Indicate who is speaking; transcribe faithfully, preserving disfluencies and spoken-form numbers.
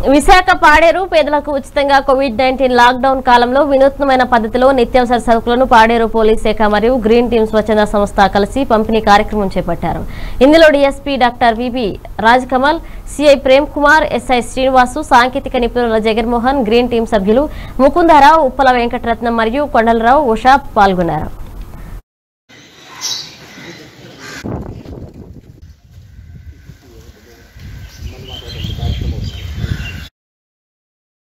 Speaker 1: విశాఖ పాడేరు పేదలకు ఉచితంగా Covid nineteen lock down కాలంలో వినూత్నమైన పద్ధతిలో నిత్యావసర సరుకులను పాడేరు పోలీస్ శాఖ మరియు గ్రీన్ టీమ్ స్వచ్ఛంద సంస్థ కలిసి పంపిణీ కార్యక్రమం చేపట్టారు. ఇందులో DSP doctor VB Rajkamal, CI Prem Kumar, SI Srinivasu, సాంకేతిక నిపుణుల జగన్మోహన్, గ్రీన్ టీమ్ సభ్యులు ముకుందారావు, ఉప్పల వెంకటరత్నం మరియు కొండలరావు, ఉషా పాల్గొన్నారు.